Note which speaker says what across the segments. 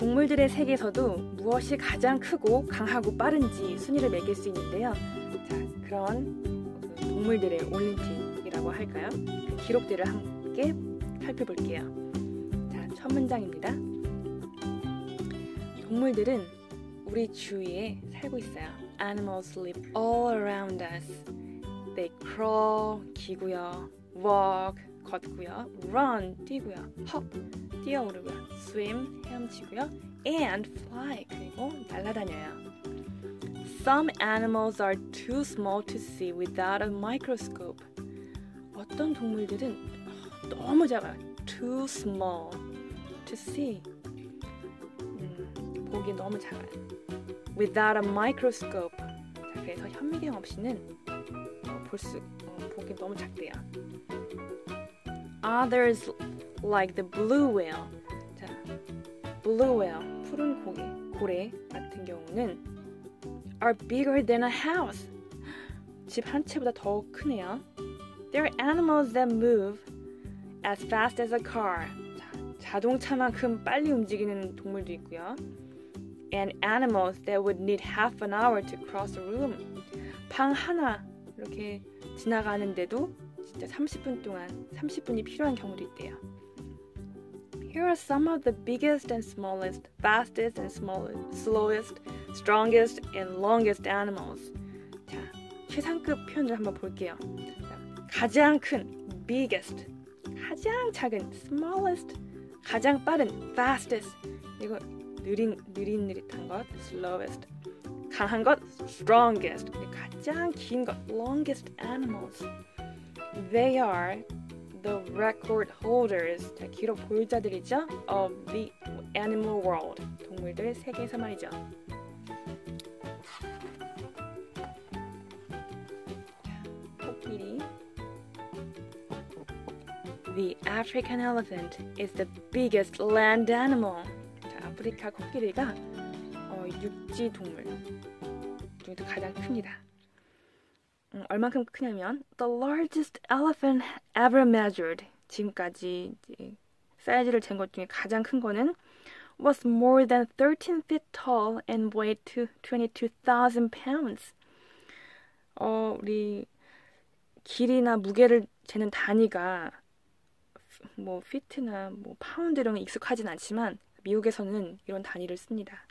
Speaker 1: 동물들의 세계에서도 무엇이 가장 크고 강하고 빠른지 순위를 매길 수 있는데요. 자, 그런 동물들의 올림픽이라고 할까요? 그 기록들을 함께 살펴볼게요. 자, 첫 문장입니다. 동물들은 우리 주위에 살고 있어요. Animals live all around us. They crawl, 기고요. Walk, 걷고요. Run, 뛰고요. Hop, 뛰어오르고요. Swim, 헤엄치고요. And fly, 그리고 날아다녀요. Some animals are too small to see without a microscope. 어떤 동물들은 너무 작아요. Too small to see. 보기 너무 작아요. Without a microscope. 자, 그래서 현미경 없이는 보기 너무 작대요. Others like the blue whale. 자, blue whale, 푸른 고래 같은 경우는 are bigger than a house. 집 한 채보다 더 크네요. They're animals that move as fast as a car. 자, 자동차만큼 빨리 움직이는 동물도 있고요. And animals that would need half an hour to cross a room. 방 하나 이렇게 지나가는데도 진짜 30분이 필요한 경우도 있대요. Here are some of the biggest and smallest, fastest and slowest, strongest and longest animals. 자, 최상급 표현을 한번 볼게요. 자, 가장 큰, biggest, 가장 작은, smallest, 가장 빠른, fastest, 그리고 느릿느릿한 것, slowest, 강한 것, strongest, 가장 긴 것, longest animals. They are the record holders, 자, 기록 보유자들이죠, of the animal world, 동물들 세계에서 말이죠. 코끼리. The African elephant is the biggest land animal. 자, 아프리카 코끼리가 육지 동물 중에서 가장 큽니다. 얼만큼 크냐면 the largest elephant ever measured. 지금까지 사이즈를 잰 것 중에 가장 큰 거는 was more than 13 feet tall and weighed 22,000 pounds. 우리 길이나 무게를 재는 단위가 뭐 피트나 뭐 파운드 이런 게 익숙하진 않지만 미국에서는 이런 단위를 씁니다.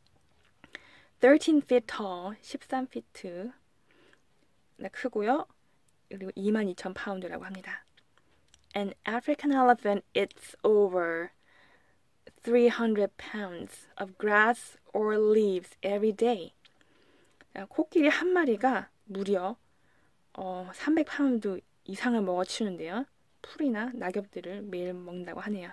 Speaker 1: 13 feet tall, 13피트 크고요. 그리고 22,000 파운드라고 합니다. An African elephant eats over 300 pounds of grass or leaves every day. 코끼리 한 마리가 무려 300파운드 이상을 먹어치우는데요. 풀이나 낙엽들을 매일 먹는다고 하네요.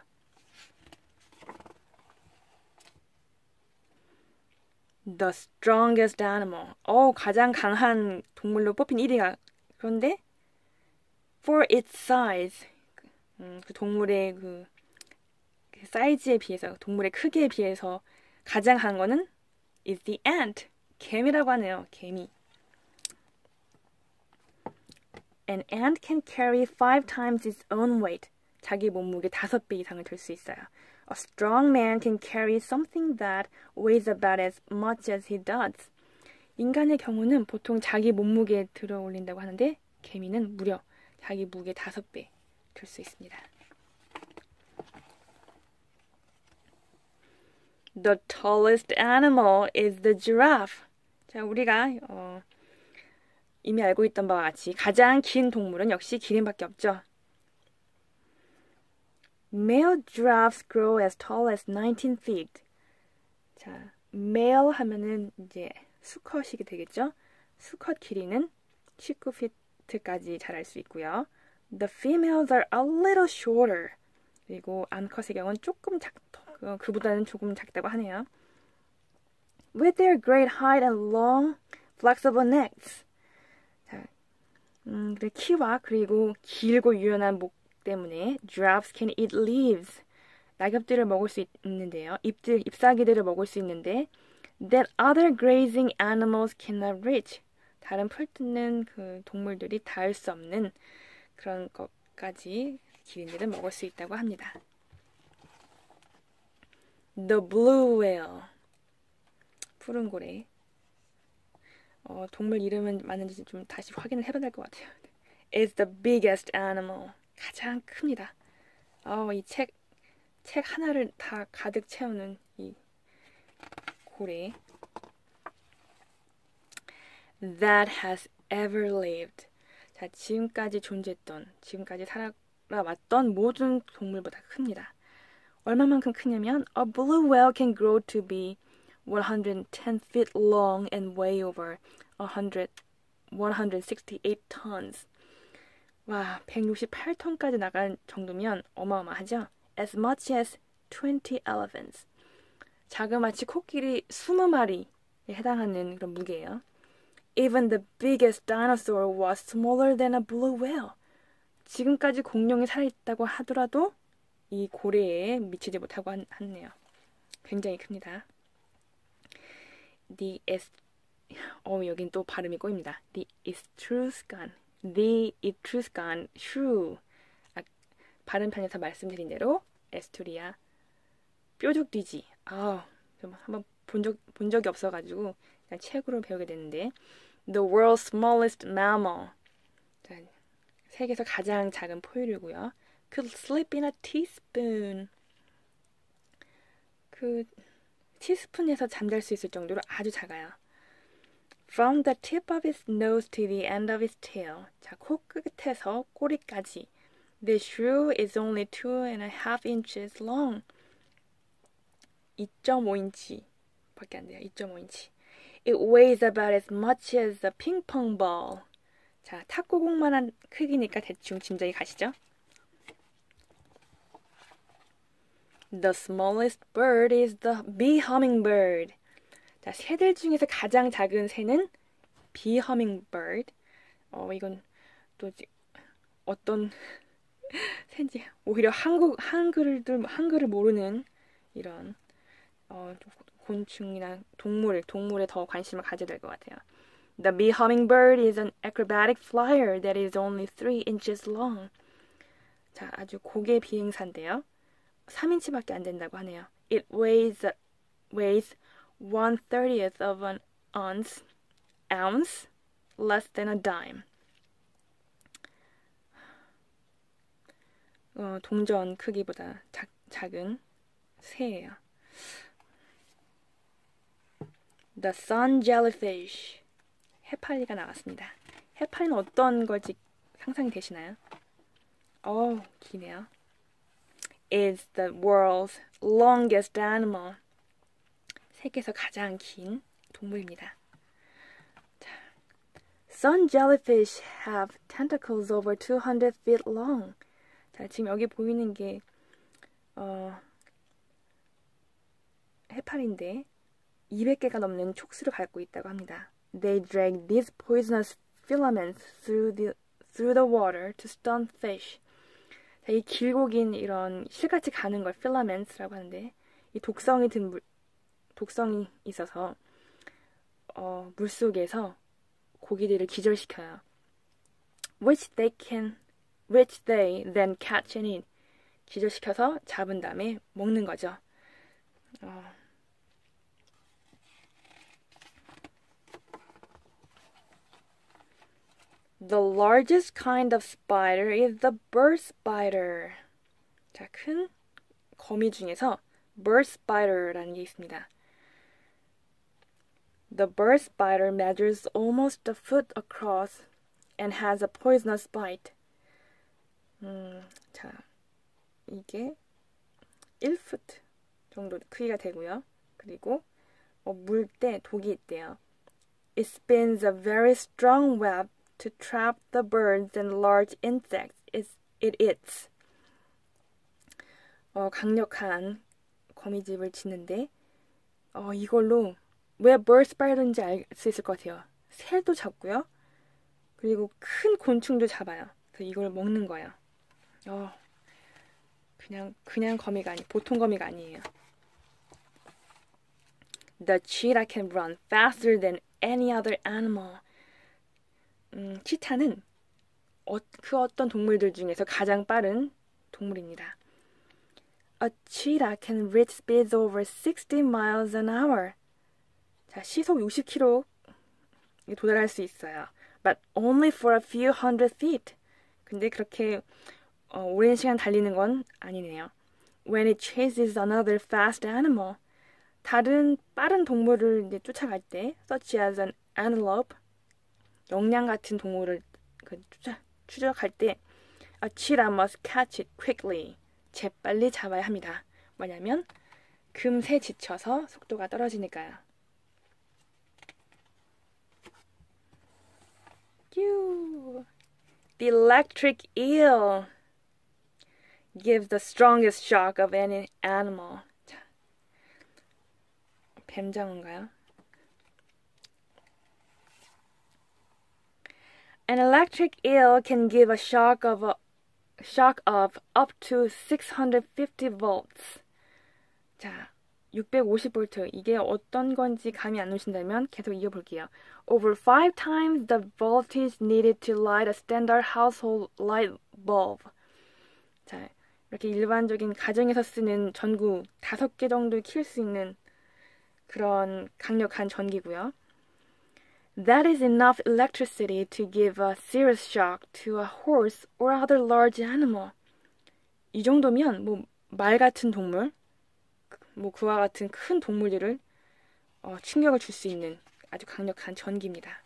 Speaker 1: The strongest animal. 가장 강한 동물로 뽑힌 1위가. 그런데 for its size. 그 동물의 그 사이즈에 비해서, 동물의 크기에 비해서 가장 강한 거는 is the ant. 개미라고 하네요. 개미. An ant can carry 5 times its own weight. 자기 몸무게 5배 이상을 들 수 있어요. A strong man can carry something that weighs about as much as he does. 인간의 경우는 보통 자기 몸무게에 들어 올린다고 하는데 개미는 무려 자기 무게 5배 들 수 있습니다. The tallest animal is the giraffe. 자, 우리가 이미 알고 있던 바와 같이 가장 긴 동물은 역시 기린밖에 없죠. Male giraffes grow as tall as 19 feet. 자, male 하면은 이제 수컷이 되겠죠. 수컷 길이는 19피트까지 자랄 수 있고요. The females are a little shorter. 그리고 암컷의 경우는 그보다는 조금 작다고 하네요. With their great height and long, flexible necks. 자, 키와 그리고 길고 유연한 목 때문에 giraffes can eat leaves. 낙엽들을 먹을 수 있는데요. 잎사귀들을 먹을 수 있는데 that other grazing animals cannot reach. 다른 풀 뜯는 그 동물들이 닿을 수 없는 그런 것까지 기린들은 먹을 수 있다고 합니다. The blue whale. 푸른 고래. 동물 이름은 맞는지 좀 다시 확인을 해봐야 될 것 같아요. Is the biggest animal. 가장 큽니다. 이 책 하나를 다 가득 채우는 이 고래. That has ever lived. 자, 지금까지 존재했던, 지금까지 살아왔던 모든 동물보다 큽니다. 얼마만큼 크냐면 A blue whale can grow to be 110 feet long and weigh over 168 tons. 와, 168톤까지 나갈 정도면 어마어마하죠? As much as 20 elephants. 자그마치 코끼리 20마리에 해당하는 그런 무게예요. Even the biggest dinosaur was smaller than a blue whale. 지금까지 공룡이 살아있다고 하더라도 이 고래에 미치지 못하고 하네요. 굉장히 큽니다. 여긴 또 발음이 꼬입니다. The Etruscan shrew. 발음편에서 말씀드린 대로 에스토리아 뾰족돼지. 좀 한번 본 적이 없어가지고 그냥 책으로 배우게 됐는데 The world's smallest mammal. 자, 세계에서 가장 작은 포유류고요. Could sleep in a teaspoon. 그 티스푼에서 잠잘 수 있을 정도로 아주 작아요. From the tip of its nose to the end of its tail. 자, 코끝에서 꼬리까지. The shrew is only 2.5 inches long. 2.5인치 밖에 안 돼요. 2.5인치. It weighs about as much as a ping pong ball. 자, 탁구공만한 크기니까 대충 짐작이 가시죠? The smallest bird is the bee hummingbird. 자, 새들 중에서 가장 작은 새는 bee hummingbird. 이건 또 어떤 새인지 오히려 한글을 모르는 이런 곤충이나 동물에 더 관심을 가져야 될 것 같아요. The bee hummingbird is an acrobatic flyer that is only 3 inches long. 자, 아주 고개 비행사인데요. 3인치밖에 안 된다고 하네요. It weighs 1/30th of an ounce, less than a dime. 동전 크기보다 작은 새예요. The sun jellyfish. 해파리가 나왔습니다. 해파리는 어떤 걸지 상상이 되시나요? 기네요. Is the world's longest animal. 세계에서 가장 긴 동물입니다. 자, Sun jellyfish have tentacles over 200 feet long. 자, 지금 여기 보이는 게 해파리인데 200개가 넘는 촉수를 갖고 있다고 합니다. They drag these poisonous filaments through the water to stun fish. 자, 이 길고 긴 이런 실같이 가는 걸 filaments라고 하는데 이 독성이 있어서 물속에서 고기들을 기절시켜요. Which they then catch and eat. 기절시켜서 잡은 다음에 먹는 거죠. The largest kind of spider is the bird spider. 자, 큰 거미 중에서 bird spider라는 게 있습니다. The bird spider measures almost a foot across and has a poisonous bite. 자, 이게 1풋 정도 크기가 되고요. 그리고 물 때 독이 있대요. It spins a very strong web to trap the birds and large insects it eats. 강력한 거미집을 짓는데 이걸로 왜 bird spider인지 알 수 있을 것 같아요. 새도 잡고요. 그리고 큰 곤충도 잡아요. 그래서 이걸 먹는 거예요. 그냥 거미가 보통 거미가 아니에요. The cheetah can run faster than any other animal. 치타는 그 어떤 동물들 중에서 가장 빠른 동물입니다. A cheetah can reach speeds over 60 miles an hour. 자, 시속 60km 도달할 수 있어요. But only for a few hundred feet. 근데 그렇게 오랜 시간 달리는 건 아니네요. When it chases another fast animal. 다른 빠른 동물을 이제 쫓아갈 때, such as an antelope, 영양 같은 동물을 추적할 때, a cheetah must catch it quickly. 재빨리 잡아야 합니다. 뭐냐면 금세 지쳐서 속도가 떨어지니까요. The electric eel gives the strongest shock of any animal. 자, 뱀장어인가요? An electric eel can give a shock of up to 650 volts. 자, 650V. 이게 어떤 건지 감이 안 오신다면 계속 이어볼게요. Over 5 times the voltage needed to light a standard household light bulb. 자, 이렇게 일반적인 가정에서 쓰는 전구 5개 정도 킬 수 있는 그런 강력한 전기고요. That is enough electricity to give a serious shock to a horse or other large animal. 이 정도면 뭐 말 같은 동물, 뭐 그와 같은 큰 동물들을 충격을 줄 수 있는 아주 강력한 전기입니다.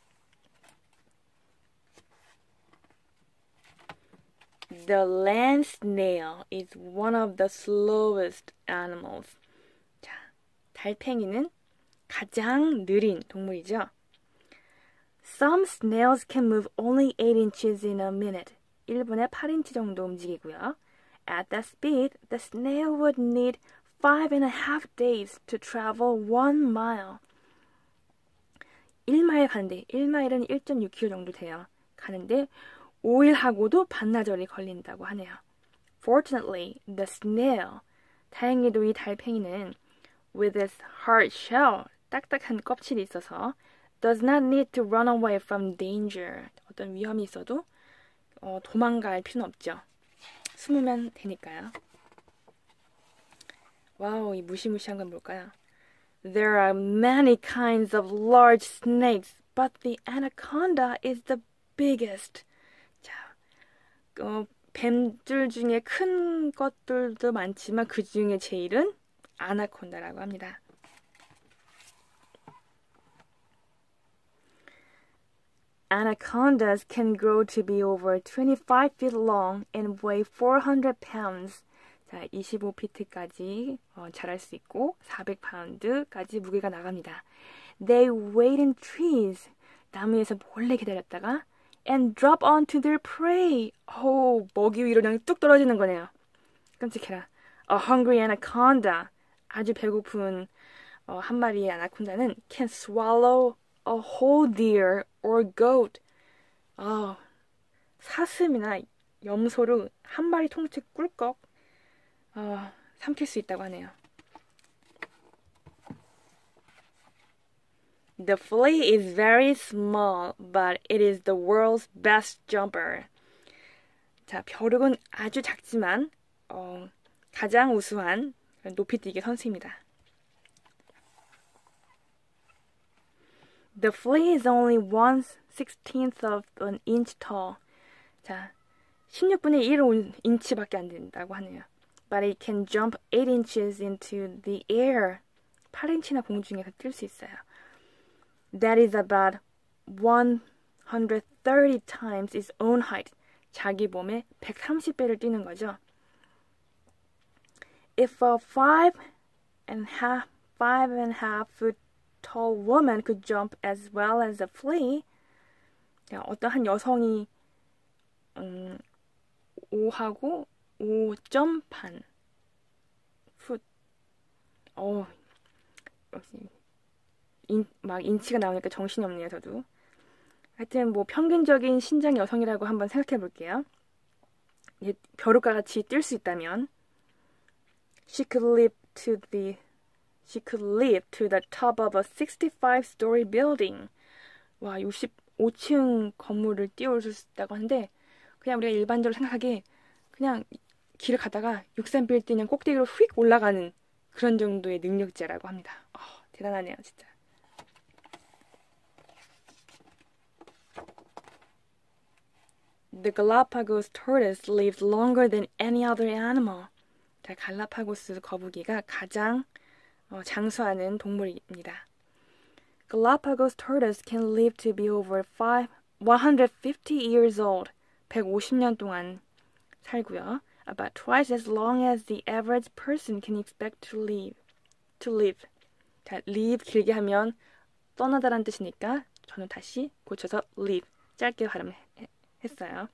Speaker 1: The land snail is one of the slowest animals. 자, 달팽이는 가장 느린 동물이죠. Some snails can move only 8 inches in a minute. 1분에 8인치 정도 움직이고요. At that speed, the snail would need 5.5 days to travel 1 mile. 1마일 가는데 1마일은 1.6km 정도 돼요. 가는데 5일 하고도 반나절이 걸린다고 하네요. Fortunately, the snail, 다행히도 이 달팽이는 with its hard shell, 딱딱한 껍질이 있어서 does not need to run away from danger. 어떤 위험이 있어도 도망갈 필요는 없죠. 숨으면 되니까요. 와우, 이 무시무시한 건 뭘까요? There are many kinds of large snakes, but the anaconda is the biggest. 자, 뱀들 중에 큰 것들도 많지만 그 중에 제일은 아나콘다라고 합니다. Anacondas can grow to be over 25 feet long and weigh 400 pounds. 자, 25피트까지 자랄 수 있고 400파운드까지 무게가 나갑니다. They wait in trees. 나무에서 몰래 기다렸다가 and drop onto their prey. 먹이 위로 그냥 뚝 떨어지는 거네요. 끔찍해라. A hungry anaconda. 아주 배고픈 한 마리의 아나콘다는 can swallow a whole deer or goat. 사슴이나 염소를 한 마리 통째 꿀꺽 삼킬 수 있다고 하네요. The flea is very small, but it is the world's best jumper. 자, 벼룩은 아주 작지만 가장 우수한 높이뛰기 선수입니다. The flea is only 1/16th of an inch tall. 자, 16분의 1인치밖에 안 된다고 하네요. But it can jump 8 inches into the air. 8인치나 공중에서 뛸 수 있어요. That is about 130 times its own height. 자기 몸의 130배를 뛰는 거죠. If a 5.5 foot tall woman could jump as well as a flea, 어떠한 여성이 5하고 5.반 풋. 역시 막 인치가 나오니까 정신이 없네요, 저도. 하여튼 뭐 평균적인 신장 여성이라고 한번 생각해 볼게요. 벼룩과 같이 뛸 수 있다면 she could leap to the top of a 65-story building. 와, 65층 건물을 뛰어올 수 있다고 하는데 그냥 우리가 일반적으로 생각하기에 그냥 길을 가다가 63빌딩 꼭대기로 휙 올라가는 그런 정도의 능력자라고 합니다. 대단하네요, 진짜. The Galapagos tortoise lives longer than any other animal. 자, 갈라파고스 거북이가 가장 장수하는 동물입니다. Galapagos tortoise can live to be over 150 years old. 150년 동안 살고요. About twice as long as the average person can expect to live. 자, live 길게 하면 떠나다란 뜻이니까 저는 다시 고쳐서 live 짧게 발음했어요.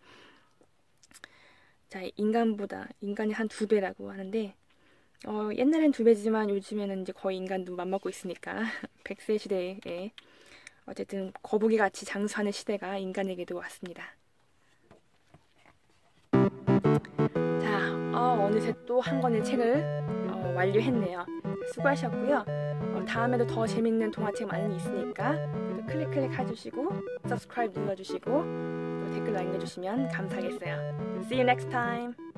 Speaker 1: 자, 인간이 한 2배라고 하는데 옛날엔 2배지만 요즘에는 이제 거의 인간도 맘먹고 있으니까 100세 시대에 어쨌든 거북이 같이 장수하는 시대가 인간에게도 왔습니다. 자, 어느새 또 한 권의 책을 완료했네요. 수고하셨고요. 다음에도 더 재밌는 동화책 많이 있으니까 클릭 해주시고 subscribe 눌러주시고 댓글 남겨주시면 감사하겠어요. See you next time.